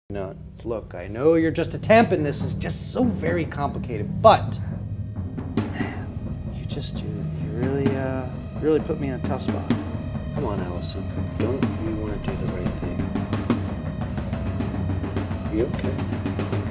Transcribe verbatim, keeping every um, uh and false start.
No, look, I know you're just a temp and this is just so very complicated, but man, you just, you, you really, uh, really put me in a tough spot. Come on, Allison, don't you want to do the right thing? You okay?